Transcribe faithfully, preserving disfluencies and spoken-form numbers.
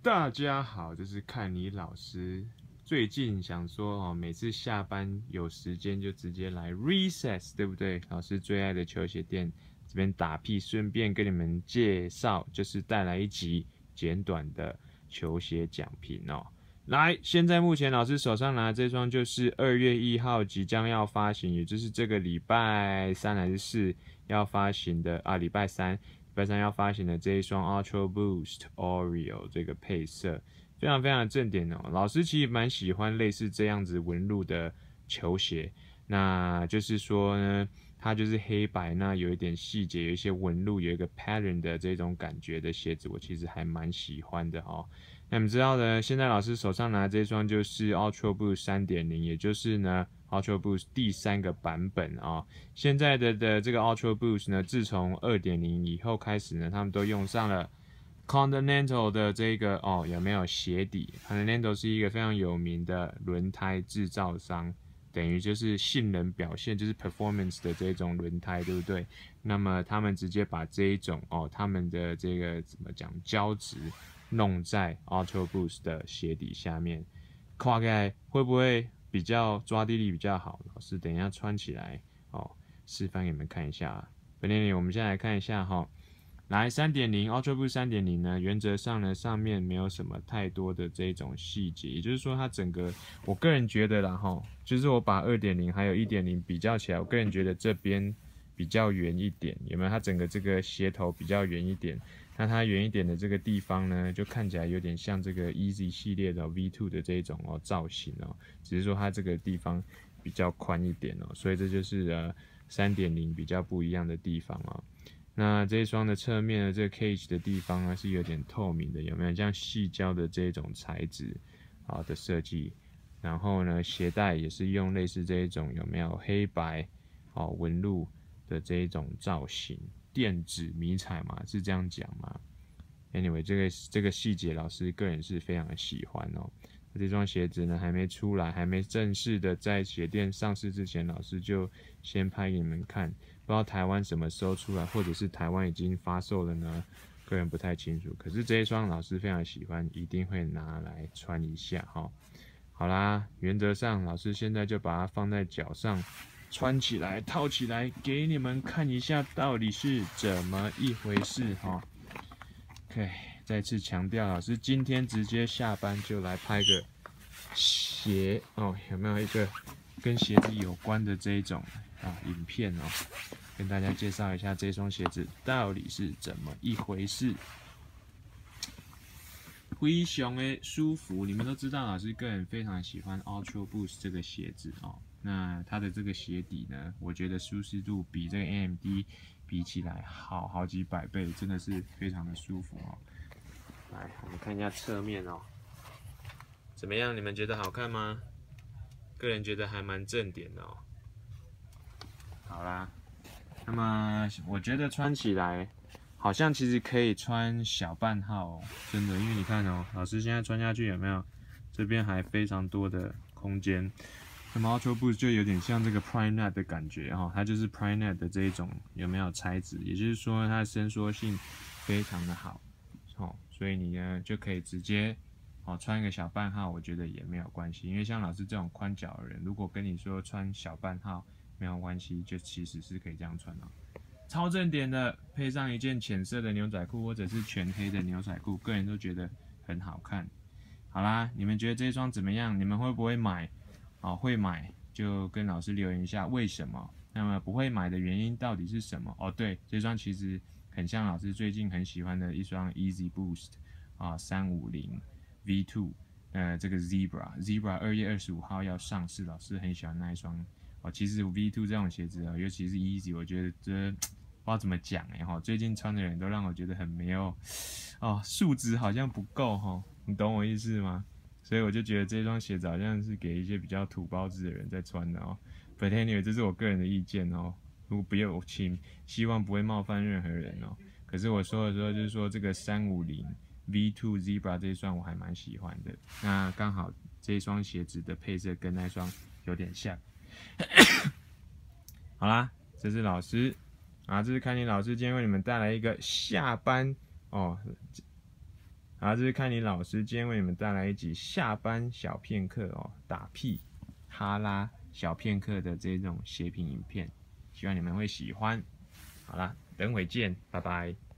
大家好，这是看你老师。最近想说哦，每次下班有时间就直接来 Recess， 对不对？老师最爱的球鞋店这边打屁，顺便跟你们介绍，就是带来一集简短的球鞋讲评哦。来，现在目前老师手上拿的这双就是二月一号即将要发行，也就是这个礼拜三还是四要发行的啊，礼拜三。礼拜三要发行的这一双 Ultra Boost Oreo 这个配色非常非常的正点哦。老师其实蛮喜欢类似这样子纹路的球鞋，那就是说呢，它就是黑白，那有一点细节，有一些纹路，有一个 pattern 的这种感觉的鞋子，我其实还蛮喜欢的哦。那你们知道呢，现在老师手上拿的这双就是 Ultra Boost 三点零，也就是呢 Ultra Boost 第三个版本啊、哦。现在的的这个 Ultra Boost 呢，自从 二点零 以后开始呢，他们都用上了 Continental 的这个哦，有没有鞋底 ？Continental 是一个非常有名的轮胎制造商，等于就是性能表现，就是 performance 的这种轮胎，对不对？那么他们直接把这一种哦，他们的这个怎么讲胶质弄在 Ultra Boost 的鞋底下面，跨盖会不会比较抓地力比较好？老师等一下穿起来哦，示范给你们看一下。本练里我们先来看一下哈、哦，来 三点零 Ultra Boost 三点零 呢，原则上呢上面没有什么太多的这种细节，也就是说它整个我个人觉得啦哈，就是我把 二点零 还有 一点零 比较起来，我个人觉得这边比较圆一点，有没有？它整个这个鞋头比较圆一点。那它圆一点的这个地方呢，就看起来有点像这个 Easy 系列的 V 二 的这种哦造型哦，只是说它这个地方比较宽一点哦，所以这就是呃 三点零 比较不一样的地方哦。那这一双的侧面呢，这个 cage 的地方呢是有点透明的，有没有像细胶的这种材质啊的设计？然后呢，鞋带也是用类似这一种有没有黑白哦纹路的这一种造型。电子迷彩嘛，是这样讲吗 ？Anyway， 这个这个细节，老师个人是非常的喜欢哦。这双鞋子呢还没出来，还没正式的在鞋店上市之前，老师就先拍给你们看。不知道台湾什么时候出来，或者是台湾已经发售了呢？个人不太清楚。可是这一双老师非常喜欢，一定会拿来穿一下哈、哦。好啦，原则上老师现在就把它放在脚上。穿起来，套起来，给你们看一下到底是怎么一回事哈。OK， 再次强调，老师今天直接下班就来拍个鞋哦，有没有一个跟鞋子有关的这一种啊影片哦？跟大家介绍一下这双鞋子到底是怎么一回事。非常的舒服，你们都知道，老师个人非常喜欢 Ultra Boost 这个鞋子哦。那它的这个鞋底呢，我觉得舒适度比这个 A M D 比起来好好几百倍，真的是非常的舒服哦。来，我们看一下侧面哦，怎么样？你们觉得好看吗？个人觉得还蛮正点的哦。好啦，那么我觉得穿起来。好像其实可以穿小半号哦，真的，因为你看哦，老师现在穿下去有没有？这边还非常多的空间。那么 Ultra Boost 就有点像这个 Prime Net 的感觉哈、哦，它就是 Prime Net 的这一种有没有材质？也就是说它的伸缩性非常的好，哦，所以你呢就可以直接哦穿一个小半号，我觉得也没有关系，因为像老师这种宽脚的人，如果跟你说穿小半号没有关系，就其实是可以这样穿哦。超正点的，配上一件浅色的牛仔裤或者是全黑的牛仔裤，个人都觉得很好看。好啦，你们觉得这双怎么样？你们会不会买？哦，会买就跟老师留言一下为什么。那么不会买的原因到底是什么？哦，对，这双其实很像老师最近很喜欢的一双 Easy Boost 啊三五零 V 二，呃，这个 Zebra Zebra 二月二十五号要上市，老师很喜欢那一双。哦，其实 V 二 这种鞋子啊，尤其是 Easy， 我觉得这。不知道怎么讲哎哈，最近穿的人都让我觉得很没有哦，素质好像不够哈，你懂我意思吗？所以我就觉得这双鞋子好像是给一些比较土包子的人在穿的哦。But anyway， 这是我个人的意见哦，如果不要请，希望不会冒犯任何人哦。可是我说的时候就是说这个三五零 V 二 Zebra 这一双我还蛮喜欢的，那刚好这一双鞋子的配色跟那双有点像。好啦，这是老师。啊，这是看你老师今天为你们带来一个下班哦， 好，这是看你老师今天为你们带来一集下班小片刻哦，打屁哈拉小片刻的这种写评影片，希望你们会喜欢。好啦，等会见，拜拜。